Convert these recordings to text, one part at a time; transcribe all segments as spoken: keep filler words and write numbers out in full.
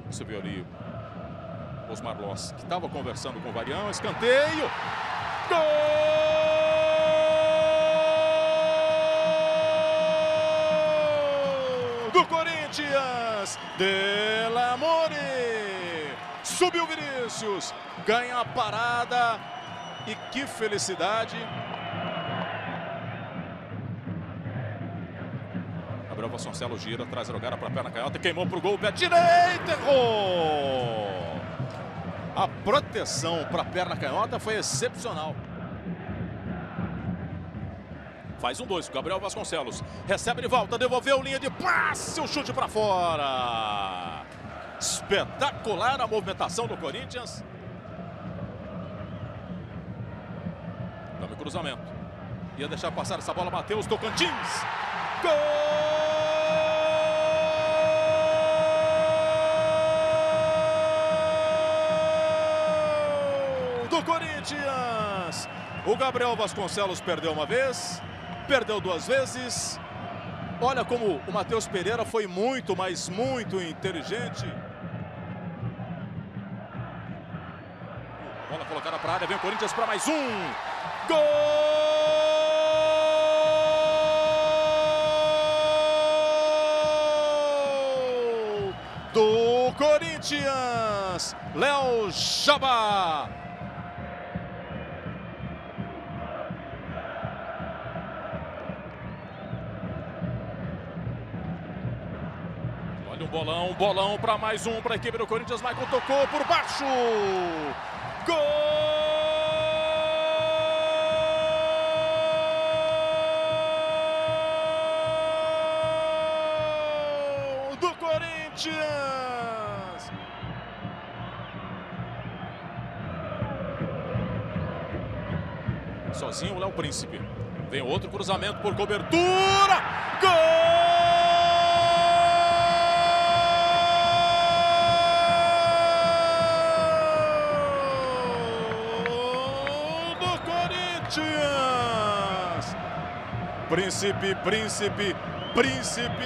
Você viu ali Osmar Loss, que estava conversando com o Varião. Escanteio. Gol do Corinthians. Delamore. Subiu Vinícius. Ganha a parada. E que felicidade. Gabriel Vasconcelos gira, traz a jogada para a perna canhota, queimou para o gol, pé direito, errou! A proteção para a perna canhota foi excepcional. Faz um dois, Gabriel Vasconcelos recebe de volta, devolveu linha de passe, o chute para fora. Espetacular a movimentação do Corinthians. Dá-me cruzamento. Ia deixar passar essa bola, Matheus Tocantins. Gol do Corinthians. O Gabriel Vasconcelos perdeu uma vez, perdeu duas vezes. Olha como o Matheus Pereira foi muito, mas muito inteligente. Bola colocada para a área, vem o Corinthians para mais um. Gol do Corinthians. Léo Jabá. Olha um bolão, bolão para mais um para a equipe do Corinthians. Michael tocou por baixo. Gol do Corinthians. Sozinho o Léo Príncipe. Vem outro cruzamento por cobertura. Gol do Corinthians. Príncipe, Príncipe, Príncipe.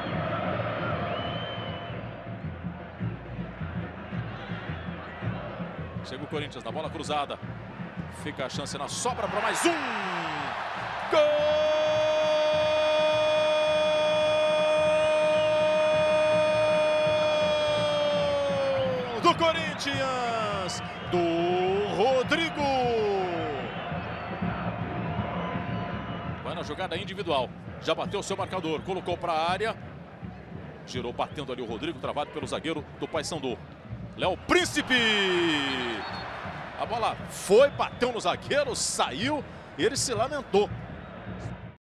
Chega o Corinthians na bola cruzada. Fica a chance na sobra para mais um. Gol do Corinthians. Do Rodrigo. Vai na jogada individual. Já bateu o seu marcador. Colocou para a área. Girou batendo ali o Rodrigo. Travado pelo zagueiro do Paysandu. Léo Príncipe. A bola foi, bateu no zagueiro, saiu e ele se lamentou.